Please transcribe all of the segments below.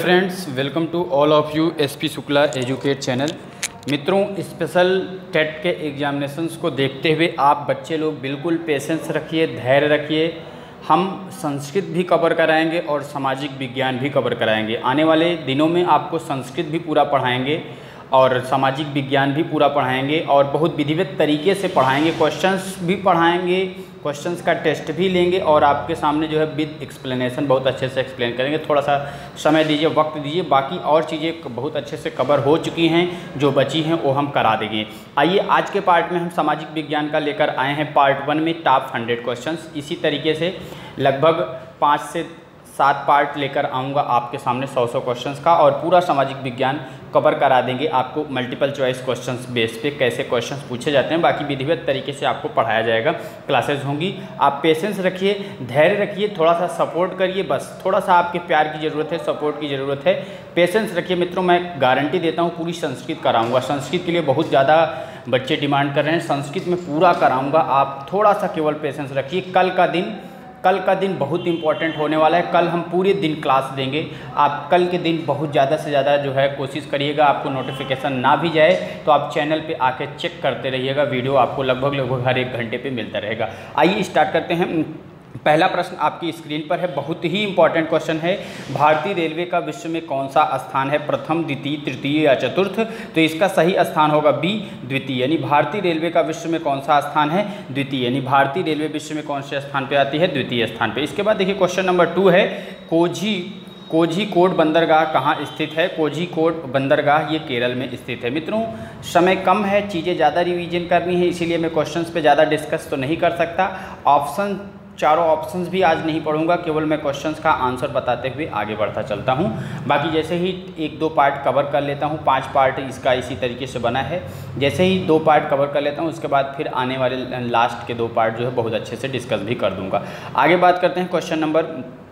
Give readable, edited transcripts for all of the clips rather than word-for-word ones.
Friends, welcome to all of you SP Shukla educate channel. मित्रों, special TET के examinations को देखते हुए आप बच्चे लोग बिल्कुल पेशेंस रखिए, धैर्य रखिए। हम संस्कृत भी कवर कराएंगे और सामाजिक विज्ञान भी कवर कराएंगे। आने वाले दिनों में आपको संस्कृत भी पूरा पढ़ाएंगे और सामाजिक विज्ञान भी पूरा पढ़ाएंगे और बहुत विधिवत तरीके से पढ़ाएंगे। क्वेश्चंस भी पढ़ाएंगे, क्वेश्चंस का टेस्ट भी लेंगे और आपके सामने जो है विद एक्सप्लेनेशन बहुत अच्छे से एक्सप्लेन करेंगे। थोड़ा सा समय दीजिए, वक्त दीजिए। बाकी और चीज़ें बहुत अच्छे से कवर हो चुकी हैं, जो बची हैं वो हम करा देंगे। आइए, आज के पार्ट में हम सामाजिक विज्ञान का लेकर आए हैं पार्ट 1 में टॉप 100 क्वेश्चंस। इसी तरीके से लगभग 5 से 7 पार्ट लेकर आऊँगा आपके सामने 100 क्वेश्चंस का, और पूरा सामाजिक विज्ञान कवर करा देंगे आपको। मल्टीपल चॉइस क्वेश्चंस बेस पे कैसे क्वेश्चंस पूछे जाते हैं, बाकी विधिवत तरीके से आपको पढ़ाया जाएगा। क्लासेस होंगी। आप पेशेंस रखिए, धैर्य रखिए, थोड़ा सा सपोर्ट करिए। बस थोड़ा सा आपके प्यार की ज़रूरत है, सपोर्ट की ज़रूरत है। पेशेंस रखिए मित्रों। मैं गारंटी देता हूँ पूरी संस्कृत कराऊँगा। संस्कृत के लिए बहुत ज़्यादा बच्चे डिमांड कर रहे हैं, संस्कृत में पूरा कराऊँगा। आप थोड़ा सा केवल पेशेंस रखिए। कल का दिन बहुत इंपॉर्टेंट होने वाला है। कल हम पूरे दिन क्लास देंगे। आप कल के दिन बहुत ज़्यादा से ज़्यादा जो है कोशिश करिएगा, आपको नोटिफिकेशन ना भी जाए तो आप चैनल पे आके चेक करते रहिएगा। वीडियो आपको लगभग हर 1 घंटे पे मिलता रहेगा। आइए स्टार्ट करते हैं। पहला प्रश्न आपकी स्क्रीन पर है, बहुत ही इंपॉर्टेंट क्वेश्चन है। भारतीय रेलवे का विश्व में कौन सा स्थान है, प्रथम, द्वितीय, तृतीय या चतुर्थ? तो इसका सही स्थान होगा बी, द्वितीय। यानी भारतीय रेलवे का विश्व में कौन सा स्थान है, द्वितीय। यानी भारतीय रेलवे विश्व में कौन से स्थान पे आती है, द्वितीय स्थान पे। इसके बाद देखिए क्वेश्चन नंबर 2 है, कोझीकोड बंदरगाह कहाँ स्थित है? कोझीकोड बंदरगाह ये केरल में स्थित है। मित्रों, समय कम है, चीज़ें ज़्यादा रिवीजन करनी है, इसीलिए मैं क्वेश्चंस पे ज़्यादा डिस्कस तो नहीं कर सकता। चारों ऑप्शंस भी आज नहीं पढ़ूंगा, केवल मैं क्वेश्चंस का आंसर बताते हुए आगे बढ़ता चलता हूं। बाकी जैसे ही 1-2 पार्ट कवर कर लेता हूं, 5 पार्ट इसका इसी तरीके से बना है। जैसे ही 2 पार्ट कवर कर लेता हूं, उसके बाद फिर आने वाले लास्ट के 2 पार्ट जो है बहुत अच्छे से डिस्कस भी कर दूंगा। आगे बात करते हैं क्वेश्चन नंबर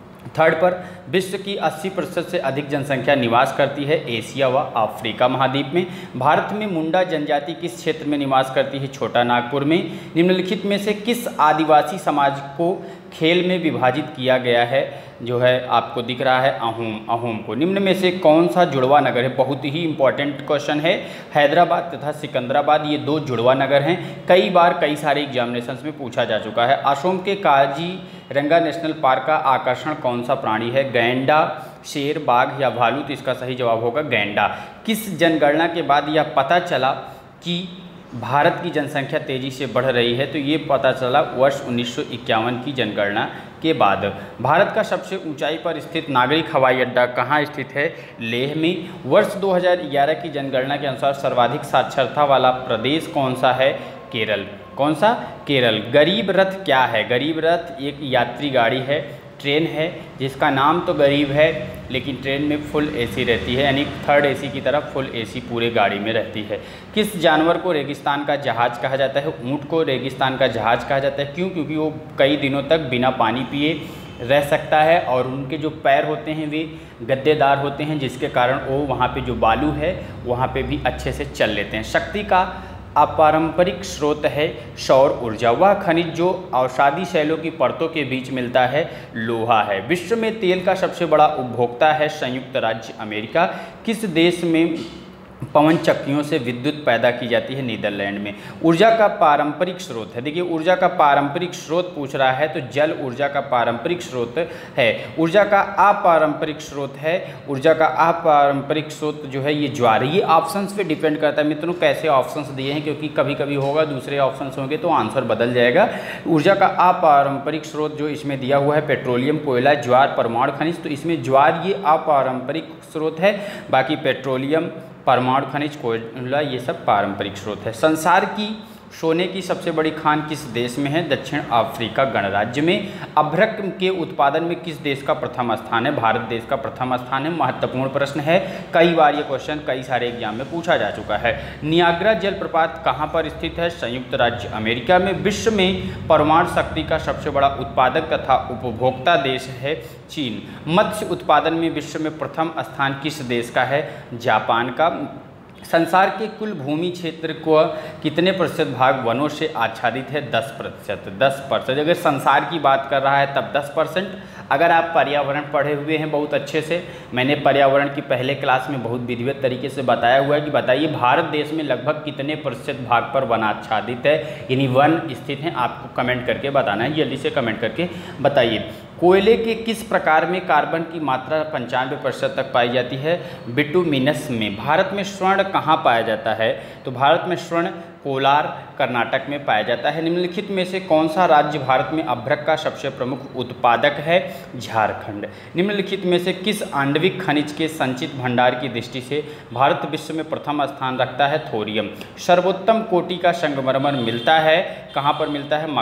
3 पर। विश्व की 80% से अधिक जनसंख्या निवास करती है एशिया व अफ्रीका महाद्वीप में। भारत में मुंडा जनजाति किस क्षेत्र में निवास करती है? छोटा नागपुर में। निम्नलिखित में से किस आदिवासी समाज को खेल में विभाजित किया गया है? जो है आपको दिख रहा है अहोम को। निम्न में से कौन सा जुड़वा नगर है? बहुत ही इंपॉर्टेंट क्वेश्चन है। हैदराबाद तथा सिकंदराबाद ये 2 जुड़वा नगर हैं। कई बार कई सारे एग्जामिनेशंस में पूछा जा चुका है। असम के काजीरंगा नेशनल पार्क का आकर्षण कौन सा प्राणी है? गैंडा, शेर, बाघ या भालू? तो इसका सही जवाब होगा गैंडा। किस जनगणना के बाद यह पता चला कि भारत की जनसंख्या तेज़ी से बढ़ रही है? तो ये पता चला वर्ष 1951 की जनगणना के बाद। भारत का सबसे ऊंचाई पर स्थित नागरिक हवाई अड्डा कहाँ स्थित है? लेह में। वर्ष 2011 की जनगणना के अनुसार सर्वाधिक साक्षरता वाला प्रदेश कौन सा है? केरल। कौन सा? केरल। गरीब रथ क्या है? गरीब रथ एक यात्री गाड़ी है, ट्रेन है, जिसका नाम तो गरीब है लेकिन ट्रेन में फुल एसी रहती है, यानी 3rd एसी की तरफ फुल एसी पूरे गाड़ी में रहती है। किस जानवर को रेगिस्तान का जहाज कहा जाता है? ऊँट को रेगिस्तान का जहाज कहा जाता है। क्यों? क्योंकि वो कई दिनों तक बिना पानी पिए रह सकता है और उनके जो पैर होते हैं वे गद्देदार होते हैं, जिसके कारण वो वहाँ पे जो बालू है वहाँ पे भी अच्छे से चल लेते हैं। शक्ति का अपारंपरिक स्रोत है सौर ऊर्जा। वह खनिज जो औषधि शैलों की परतों के बीच मिलता है लोहा है। विश्व में तेल का सबसे बड़ा उपभोक्ता है संयुक्त राज्य अमेरिका। किस देश में पवन चक्कियों से विद्युत पैदा की जाती है? नीदरलैंड में। ऊर्जा का पारंपरिक स्रोत है। देखिए, ऊर्जा का पारंपरिक स्रोत पूछ रहा है तो जल ऊर्जा का पारंपरिक स्रोत है। ऊर्जा का अपारंपरिक स्रोत है, ऊर्जा का अपारंपरिक स्रोत जो है ये ज्वार। ये ऑप्शंस पे डिपेंड करता है मित्रों कैसे ऑप्शंस दिए हैं, क्योंकि कभी कभी होगा दूसरे ऑप्शंस होंगे तो आंसर बदल जाएगा। ऊर्जा का अपारंपरिक स्रोत जो इसमें दिया हुआ है पेट्रोलियम, कोयला, ज्वार, परमाणु खनिज। तो इसमें ज्वार ये अपारंपरिक स्रोत है, बाकी पेट्रोलियम, परमाणु खनिज, कोयला ये सब पारंपरिक स्रोत है। संसार की सोने की सबसे बड़ी खान किस देश में है? दक्षिण अफ्रीका गणराज्य में। अभ्रक के उत्पादन में किस देश का प्रथम स्थान है? भारत देश का प्रथम स्थान है। महत्वपूर्ण प्रश्न है, कई बार ये क्वेश्चन कई सारे एग्जाम में पूछा जा चुका है। नियाग्रा जलप्रपात कहाँ पर स्थित है? संयुक्त राज्य अमेरिका में। विश्व में परमाणु शक्ति का सबसे बड़ा उत्पादक तथा उपभोक्ता देश है चीन। मत्स्य उत्पादन में विश्व में प्रथम स्थान किस देश का है? जापान का। संसार के कुल भूमि क्षेत्र को कितने प्रतिशत भाग वनों से आच्छादित है? 10%। 10%। अगर संसार की बात कर रहा है तब 10%, अगर आप पर्यावरण पढ़े हुए हैं बहुत अच्छे से, मैंने पर्यावरण की पहले क्लास में बहुत विधिवत तरीके से बताया हुआ है कि बताइए भारत देश में लगभग कितने प्रतिशत भाग पर वन आच्छादित है, यानी वन स्थित हैं। आपको कमेंट करके बताना है, जल्दी से कमेंट करके बताइए। कोयले के किस प्रकार में कार्बन की मात्रा 95% तक पाई जाती है? बिटुमिनस में। भारत में स्वर्ण कहाँ पाया जाता है? तो भारत में स्वर्ण कोलार कर्नाटक में पाया जाता है। निम्नलिखित में से कौन सा राज्य भारत में अभ्रक का सबसे प्रमुख उत्पादक है? झारखंड। निम्नलिखित में से किस आणविक खनिज के संचित भंडार की दृष्टि से भारत विश्व में प्रथम स्थान रखता है? थोरियम। सर्वोत्तम कोटि का संगमरमर मिलता है कहाँ पर मिलता है?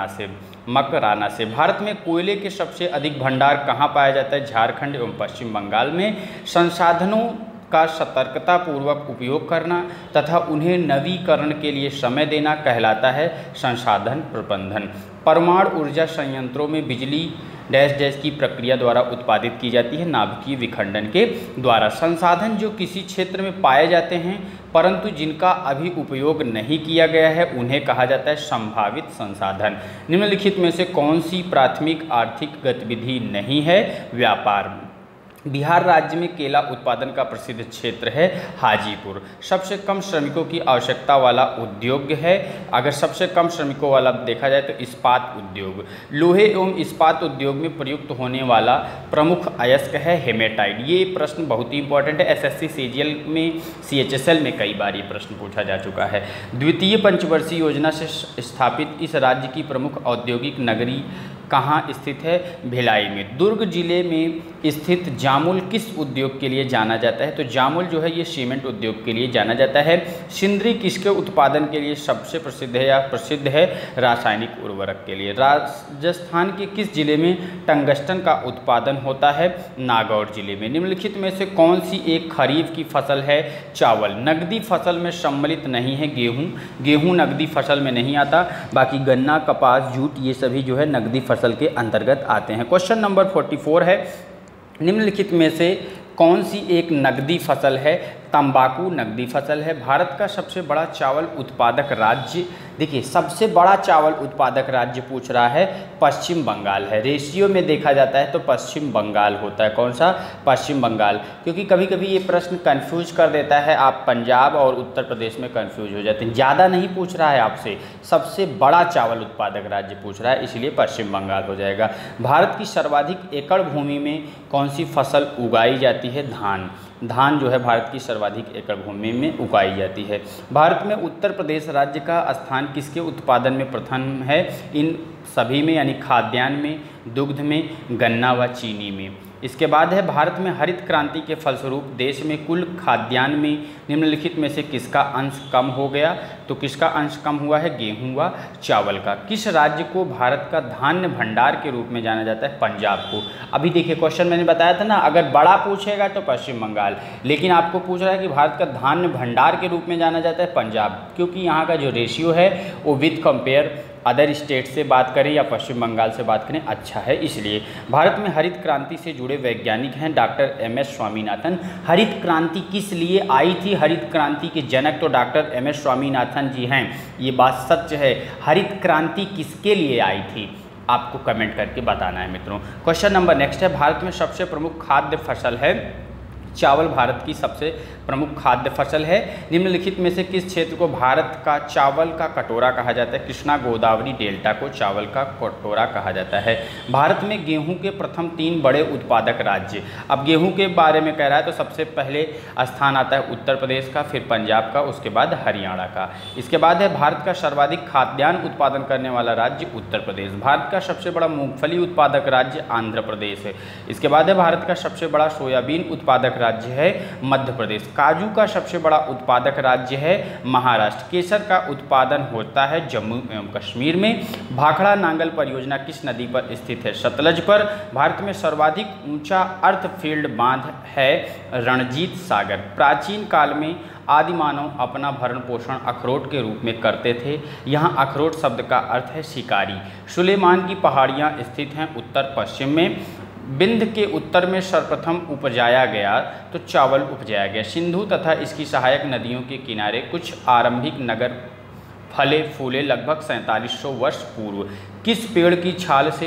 मकराना से। भारत में कोयले के सबसे अधिक भंडार कहाँ पाया जाता है? झारखंड एवं पश्चिम बंगाल में। संसाधनों का सतर्कतापूर्वक उपयोग करना तथा उन्हें नवीकरण के लिए समय देना कहलाता है संसाधन प्रबंधन। परमाणु ऊर्जा संयंत्रों में बिजली डैश डैश की प्रक्रिया द्वारा उत्पादित की जाती है, नाभिकीय विखंडन के द्वारा। संसाधन जो किसी क्षेत्र में पाए जाते हैं परंतु जिनका अभी उपयोग नहीं किया गया है उन्हें कहा जाता है संभावित संसाधन। निम्नलिखित में से कौन सी प्राथमिक आर्थिक गतिविधि नहीं है? व्यापार। बिहार राज्य में केला उत्पादन का प्रसिद्ध क्षेत्र है हाजीपुर। सबसे कम श्रमिकों की आवश्यकता वाला उद्योग है, अगर सबसे कम श्रमिकों वाला देखा जाए तो इस्पात उद्योग। लोहे एवं इस्पात उद्योग में प्रयुक्त होने वाला प्रमुख अयस्क है हेमेटाइट। ये प्रश्न बहुत ही इंपॉर्टेंट है, एसएससी सीजीएल में CHSL में कई बार ये प्रश्न पूछा जा चुका है। द्वितीय पंचवर्षीय योजना से स्थापित इस राज्य की प्रमुख औद्योगिक नगरी कहाँ स्थित है? भिलाई में। दुर्ग जिले में स्थित जामुल किस उद्योग के लिए जाना जाता है? तो जामुल जो है ये सीमेंट उद्योग के लिए जाना जाता है। सिंदरी किसके उत्पादन के लिए सबसे प्रसिद्ध है या प्रसिद्ध है? रासायनिक उर्वरक के लिए। राजस्थान के किस जिले में टंगस्टन का उत्पादन होता है? नागौर जिले में। निम्नलिखित में से कौन सी एक खरीफ की फसल है? चावल। नकदी फसल में सम्मिलित नहीं है गेहूँ। गेहूँ नकदी फसल में नहीं आता, बाकी गन्ना, कपास, जूट ये सभी जो है नकदी फसल के अंतर्गत आते हैं। क्वेश्चन नंबर 44 है, निम्नलिखित में से कौन सी एक नकदी फसल है? तंबाकू नकदी फसल है। भारत का सबसे बड़ा चावल उत्पादक राज्य, देखिए सबसे बड़ा चावल उत्पादक राज्य पूछ रहा है, पश्चिम बंगाल है। रेशियो में देखा जाता है तो पश्चिम बंगाल होता है। कौन सा? पश्चिम बंगाल। क्योंकि कभी कभी ये प्रश्न कंफ्यूज कर देता है, आप पंजाब और उत्तर प्रदेश में कंफ्यूज हो जाते हैं। ज़्यादा नहीं पूछ रहा है आपसे, सबसे बड़ा चावल उत्पादक राज्य पूछ रहा है, इसलिए पश्चिम बंगाल हो जाएगा। भारत की सर्वाधिक एकड़ भूमि में कौन सी फसल उगाई जाती है? धान। धान जो है भारत की सर्वाधिक एकड़ भूमि में उगाई जाती है। भारत में उत्तर प्रदेश राज्य का स्थान किसके उत्पादन में प्रथम है? इन सभी में, यानी खाद्यान्न में, दुग्ध में, गन्ना व चीनी में। इसके बाद है भारत में हरित क्रांति के फलस्वरूप देश में कुल खाद्यान्न में निम्नलिखित में से किसका अंश कम हो गया? तो किसका अंश कम हुआ है? गेहूं व चावल का। किस राज्य को भारत का धान्य भंडार के रूप में जाना जाता है? पंजाब को। अभी देखिए क्वेश्चन मैंने बताया था ना, अगर बड़ा पूछेगा तो पश्चिम बंगाल, लेकिन आपको पूछ रहा है कि भारत का धान्य भंडार के रूप में जाना जाता है पंजाब, क्योंकि यहाँ का जो रेशियो है वो विद कंपेयर अदर स्टेट से बात करें या पश्चिम बंगाल से बात करें अच्छा है, इसलिए। भारत में हरित क्रांति से जुड़े वैज्ञानिक हैं डॉक्टर MS स्वामीनाथन। हरित क्रांति किस लिए आई थी? हरित क्रांति के जनक तो डॉक्टर MS स्वामीनाथन जी हैं, ये बात सच है। हरित क्रांति किसके लिए आई थी? आपको कमेंट करके बताना है मित्रों। क्वेश्चन नंबर नेक्स्ट है, भारत में सबसे प्रमुख खाद्य फसल है चावल। भारत की सबसे प्रमुख खाद्य फसल है। निम्नलिखित में से किस क्षेत्र को भारत का चावल का कटोरा कहा जाता है? कृष्णा गोदावरी डेल्टा को चावल का कटोरा कहा जाता है। भारत में गेहूं के प्रथम 3 बड़े उत्पादक राज्य। अब गेहूं के बारे में कह रहा है तो सबसे पहले स्थान आता है उत्तर प्रदेश का, फिर पंजाब का, उसके बाद हरियाणा का। इसके बाद है भारत का सर्वाधिक खाद्यान्न उत्पादन करने वाला राज्य उत्तर प्रदेश। भारत का सबसे बड़ा मूंगफली उत्पादक राज्य आंध्र प्रदेश है। इसके बाद है भारत का सबसे बड़ा सोयाबीन उत्पादक राज्य है मध्य प्रदेश। काजू का सबसे बड़ा उत्पादक राज्य है महाराष्ट्र। केसर का उत्पादन होता है जम्मू एवं कश्मीर में। भाखड़ा नांगल परियोजना किस नदी पर स्थित है? सतलज पर। भारत में सर्वाधिक ऊंचा अर्थफील्ड बांध है रणजीत सागर। प्राचीन काल में आदि मानव अपना भरण पोषण अखरोट के रूप में करते थे। यहाँ अखरोट शब्द का अर्थ है शिकारी। सुलेमान की पहाड़ियाँ स्थित हैं उत्तर पश्चिम में। बिंद के उत्तर में सर्वप्रथम उपजाया गया तो चावल उपजाया गया। सिंधु तथा इसकी सहायक नदियों के किनारे कुछ आरंभिक नगर फले फूले लगभग 4700 वर्ष पूर्व। किस पेड़ की छाल से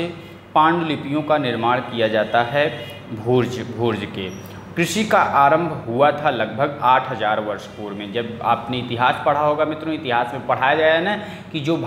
पांडुलिपियों का निर्माण किया जाता है भोज के। कृषि का आरंभ हुआ था लगभग 8000 वर्ष पूर्व में। जब आपने इतिहास पढ़ा होगा मित्रों, इतिहास में पढ़ाया गया है ना कि जो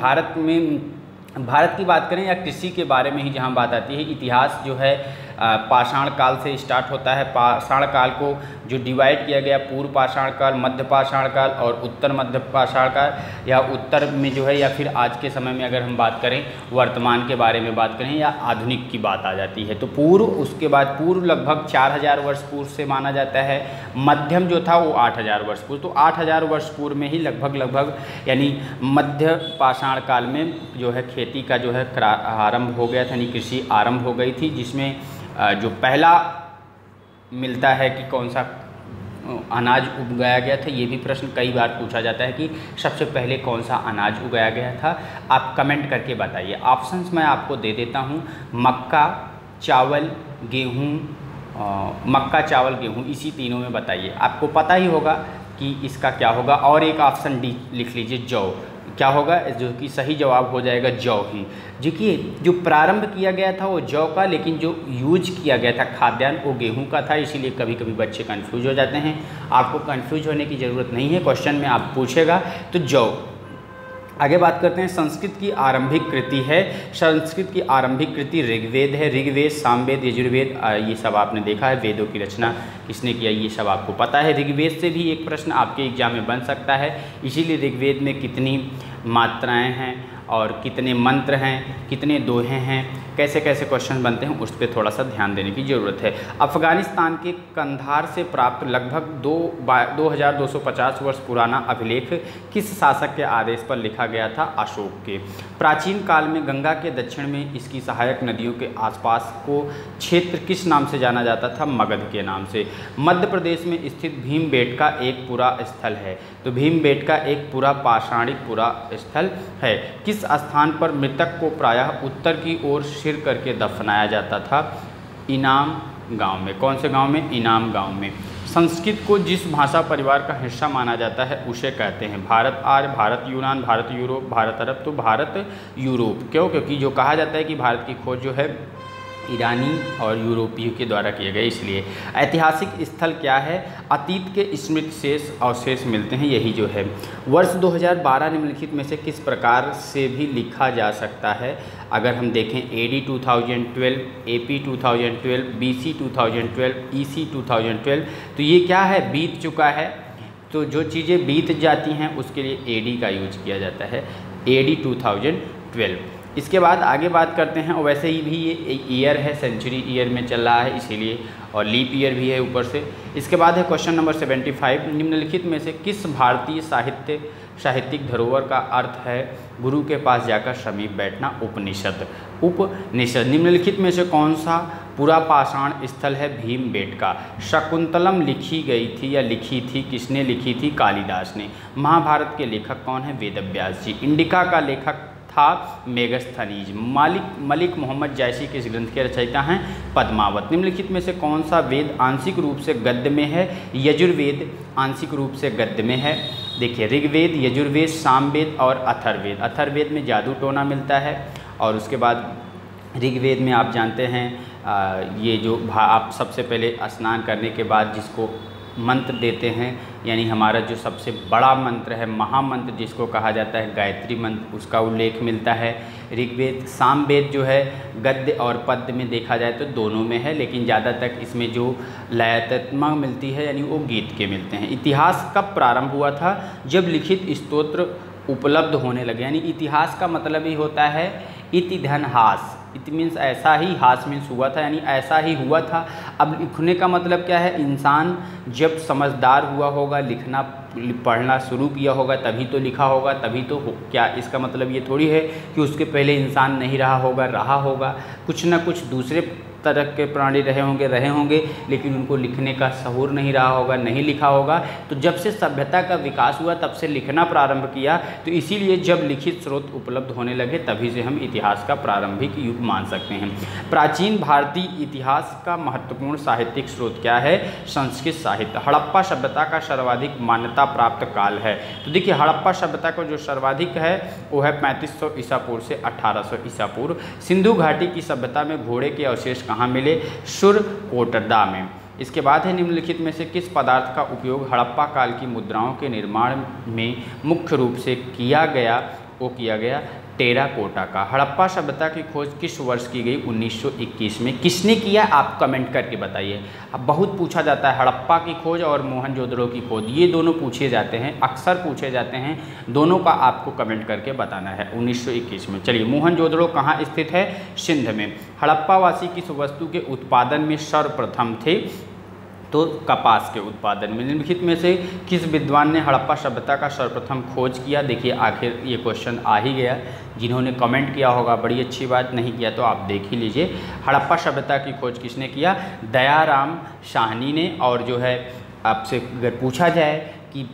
भारत की बात करें या कृषि के बारे में ही जहाँ बात आती है, इतिहास जो है पाषाण काल से स्टार्ट होता है। पाषाण काल को जो डिवाइड किया गया, पूर्व पाषाण काल, मध्य पाषाण काल और उत्तर मध्य पाषाण काल, या उत्तर में जो है या फिर आज के समय में अगर हम बात करें वर्तमान के बारे में बात करें या आधुनिक की बात आ जाती है तो पूर्व, उसके बाद पूर्व लगभग 4000 वर्ष पूर्व से माना जाता है। मध्यम जो था वो 8000 वर्ष पूर्व, तो 8000 वर्ष पूर्व में ही लगभग यानी मध्य पाषाण काल में जो है खेती का जो है आरंभ हो गया था, यानी कृषि आरंभ हो गई थी, जिसमें जो पहला मिलता है कि कौन सा अनाज उगाया गया था। ये भी प्रश्न कई बार पूछा जाता है कि सबसे पहले कौन सा अनाज उगाया गया था। आप कमेंट करके बताइए। ऑप्शंस मैं आपको दे देता हूँ, मक्का, चावल, गेहूँ, मक्का, चावल, गेहूँ, इसी तीनों में बताइए। आपको पता ही होगा कि इसका क्या होगा। और एक ऑप्शन डी लिख लीजिए, जौ। क्या होगा, जो कि सही जवाब हो जाएगा जौ ही। देखिए जो प्रारंभ किया गया था वो जौ का, लेकिन जो यूज किया गया था खाद्यान्न वो गेहूं का था, इसीलिए कभी कभी बच्चे कंफ्यूज हो जाते हैं। आपको कंफ्यूज होने की ज़रूरत नहीं है, क्वेश्चन में आप पूछेगा तो जौ। आगे बात करते हैं, संस्कृत की आरंभिक कृति है। संस्कृत की आरंभिक कृति ऋग्वेद है। ऋग्वेद, सामवेद, यजुर्वेद, ये सब आपने देखा है। वेदों की रचना किसने किया ये सब आपको पता है। ऋग्वेद से भी एक प्रश्न आपके एग्जाम में बन सकता है, इसीलिए ऋग्वेद में कितनी मात्राएं हैं और कितने मंत्र हैं, कितने दोहे हैं, कैसे कैसे क्वेश्चन बनते हैं, उस पर थोड़ा सा ध्यान देने की ज़रूरत है। अफ़गानिस्तान के कंधार से प्राप्त लगभग 2250 वर्ष पुराना अभिलेख किस शासक के आदेश पर लिखा गया था? अशोक के। प्राचीन काल में गंगा के दक्षिण में इसकी सहायक नदियों के आसपास को क्षेत्र किस नाम से जाना जाता था? मगध के नाम से। मध्य प्रदेश में स्थित भीमबेटका एक पुरा स्थल है, तो भीमबेटका एक पुरा पाषाणिक पुरा स्थल है। किस स्थान पर मृतक को प्रायः उत्तर की ओर सिर करके दफनाया जाता था? इनाम गांव में। कौन से गांव में? इनाम गांव में। संस्कृत को जिस भाषा परिवार का हिस्सा माना जाता है उसे कहते हैं भारत आर्य, भारत यूनान, भारत यूरोप, भारत अरब। तो भारत यूरोप क्यों? क्योंकि जो कहा जाता है कि भारत की खोज जो है ईरानी और यूरोपीय के द्वारा किए गए, इसलिए। ऐतिहासिक स्थल क्या है? अतीत के स्मृति शेष अवशेष मिलते हैं, यही जो है। वर्ष 2012 निम्नलिखित में से किस प्रकार से भी लिखा जा सकता है? अगर हम देखें AD 2012, AP 2012, BC 2012, EC 2012, तो ये क्या है? बीत चुका है। तो जो चीज़ें बीत जाती हैं उसके लिए AD का यूज किया जाता है, AD 2012। इसके बाद आगे बात करते हैं, और वैसे ही भी ये ईयर है, सेंचुरी ईयर में चल रहा है इसीलिए, और लीप ईयर भी है ऊपर से। इसके बाद है क्वेश्चन नंबर 75, निम्नलिखित में से किस भारतीय साहित्यिक धरोहर का अर्थ है गुरु के पास जाकर समीप बैठना? उपनिषद। उपनिषद। निम्नलिखित में से कौन सा पुरा पाषाण स्थल है? भीमबेटका। शकुंतलम लिखी गई थी या लिखी थी, किसने लिखी थी? कालिदास ने। महाभारत के लेखक कौन है? वेदव्यास जी। इंडिका का लेखक था मेगस्थनीज। मलिक मोहम्मद जैसी किस ग्रंथ के रचयिता हैं? पद्मावत। निम्नलिखित में से कौन सा वेद आंशिक रूप से गद्य में है? यजुर्वेद आंशिक रूप से गद्य में है। देखिए ऋग्वेद, यजुर्वेद, सामवेद और अथर्ववेद। अथर्ववेद में जादू टोना मिलता है, और उसके बाद ऋग्वेद में आप जानते हैं ये जो आप सबसे पहले स्नान करने के बाद जिसको मंत्र देते हैं, यानी हमारा जो सबसे बड़ा मंत्र है, महामंत्र जिसको कहा जाता है गायत्री मंत्र, उसका उल्लेख मिलता है ऋग्वेद। सामवेद जो है गद्य और पद्य में देखा जाए तो दोनों में है, लेकिन ज़्यादातर इसमें जो लयात्मक मिलती है यानी वो गीत के मिलते हैं। इतिहास कब प्रारंभ हुआ था? जब लिखित स्तोत्र उपलब्ध होने लगे, यानी इतिहास का मतलब ही होता है इति धन हास। इट मीन्स ऐसा ही, हास मीन्स हुआ था, यानी ऐसा ही हुआ था। अब लिखने का मतलब क्या है? इंसान जब समझदार हुआ होगा, लिखना पढ़ना शुरू किया होगा तभी तो लिखा होगा, तभी तो क्या इसका मतलब ये थोड़ी है कि उसके पहले इंसान नहीं रहा होगा, रहा होगा। कुछ ना कुछ दूसरे तरह के प्राणी रहे होंगे, लेकिन उनको लिखने का शऊर नहीं रहा होगा, नहीं लिखा होगा। तो जब से सभ्यता का विकास हुआ तब से लिखना प्रारंभ किया, तो इसीलिए जब लिखित स्रोत उपलब्ध होने लगे तभी से हम इतिहास का प्रारंभिक युग मान सकते हैं। प्राचीन भारतीय इतिहास का महत्वपूर्ण साहित्यिक स्रोत क्या है? संस्कृत साहित्य। हड़प्पा सभ्यता का सर्वाधिक मान्यता प्राप्त काल है। तो देखिए हड़प्पा सभ्यता को जो सर्वाधिक है वो है 3500 ईसा पूर्व से 1800 ईसा पूर्व। सिंधु घाटी की सभ्यता में घोड़े के अवशेष कहाँ मिले? सुरकोटदा में। इसके बाद है निम्नलिखित में से किस पदार्थ का उपयोग हड़प्पा काल की मुद्राओं के निर्माण में मुख्य रूप से किया गया? वो किया गया टेराकोटा का। हड़प्पा सभ्यता की खोज किस वर्ष की गई? 1921 में। किसने किया? आप कमेंट करके बताइए। अब बहुत पूछा जाता है हड़प्पा की खोज और मोहनजोदड़ो की खोज, ये दोनों पूछे जाते हैं, अक्सर पूछे जाते हैं। दोनों का आपको कमेंट करके बताना है 1921 में। चलिए मोहनजोदड़ो कहाँ स्थित है? सिंध में। हड़प्पावासी किस वस्तु के उत्पादन में सर्वप्रथम थे? तो कपास के उत्पादन में। निम्नलिखित में से किस विद्वान ने हड़प्पा सभ्यता का सर्वप्रथम खोज किया? देखिए आखिर ये क्वेश्चन आ ही गया। जिन्होंने कमेंट किया होगा बड़ी अच्छी बात, नहीं किया तो आप देख ही लीजिए। हड़प्पा सभ्यता की खोज किसने किया? दयाराम साहनी ने। और जो है आपसे अगर पूछा जाए कि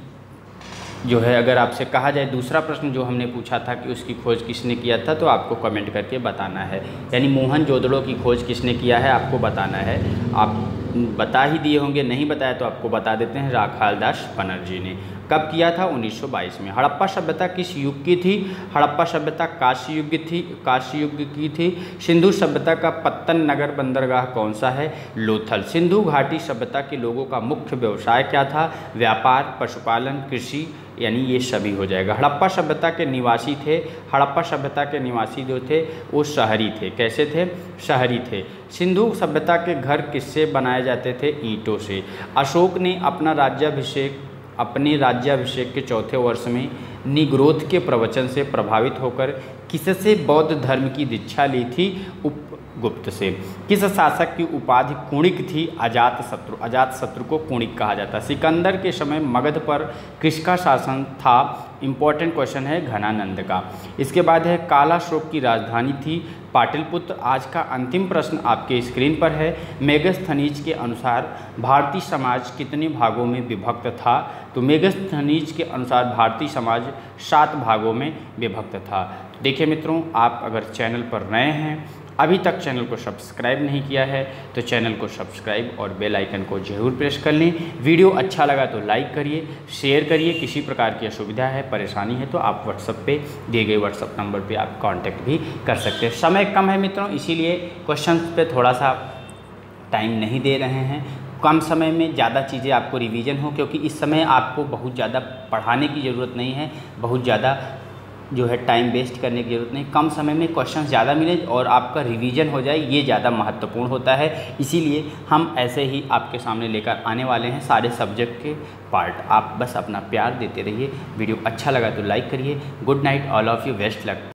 जो है अगर आपसे कहा जाए दूसरा प्रश्न जो हमने पूछा था कि उसकी खोज किसने किया था, तो आपको कमेंट करके बताना है। यानी मोहनजोदड़ो की खोज किसने किया है आपको बताना है। आप बता ही दिए होंगे, नहीं बताया तो आपको बता देते हैं, राखालदास बनर्जी ने। कब किया था? 1922 में। हड़प्पा सभ्यता किस युग की थी? हड़प्पा सभ्यता कांस्य युग की थी। सिंधु सभ्यता का पत्तन नगर बंदरगाह कौन सा है? लोथल। सिंधु घाटी सभ्यता के लोगों का मुख्य व्यवसाय क्या था? व्यापार, पशुपालन, कृषि, यानी ये सभी हो जाएगा। हड़प्पा सभ्यता के निवासी थे, हड़प्पा सभ्यता के निवासी जो थे वो शहरी थे। कैसे थे? शहरी थे। सिंधु सभ्यता के घर किससे बनाए जाते थे? ईंटों से। अशोक ने अपने राज्याभिषेक के चौथे वर्ष में निग्रोध के प्रवचन से प्रभावित होकर किससे बौद्ध धर्म की दीक्षा ली थी? उपगुप्त से। किस शासक की उपाधि कुणिक थी? अजातशत्रु। अजातशत्रु को कुणिक कहा जाता। सिकंदर के समय मगध पर किसका शासन था? इंपॉर्टेंट क्वेश्चन है घनानंद का। इसके बाद है कालाशोक की राजधानी थी पाटलिपुत्र। आज का अंतिम प्रश्न आपके स्क्रीन पर है। मेगस्थनीज के अनुसार भारतीय समाज कितने भागों में विभक्त था? तो मेगस्थनीज के अनुसार भारतीय समाज 7 भागों में विभक्त था। देखिए मित्रों, आप अगर चैनल पर नए हैं, अभी तक चैनल को सब्सक्राइब नहीं किया है तो चैनल को सब्सक्राइब और बेल आइकन को जरूर प्रेस कर लें। वीडियो अच्छा लगा तो लाइक करिए, शेयर करिए। किसी प्रकार की असुविधा है, परेशानी है तो आप व्हाट्सएप पे दिए गए व्हाट्सएप नंबर पे आप कांटेक्ट भी कर सकते हैं। समय कम है मित्रों, इसीलिए क्वेश्चन पे थोड़ा सा टाइम नहीं दे रहे हैं। कम समय में ज़्यादा चीज़ें आपको रिवीजन हो, क्योंकि इस समय आपको बहुत ज़्यादा पढ़ाने की ज़रूरत नहीं है, बहुत ज़्यादा जो है टाइम वेस्ट करने की ज़रूरत नहीं। कम समय में क्वेश्चन ज़्यादा मिले और आपका रिवीजन हो जाए, ये ज़्यादा महत्वपूर्ण होता है। इसीलिए हम ऐसे ही आपके सामने लेकर आने वाले हैं सारे सब्जेक्ट के पार्ट। आप बस अपना प्यार देते रहिए। वीडियो अच्छा लगा तो लाइक करिए। Good night all of you, best luck.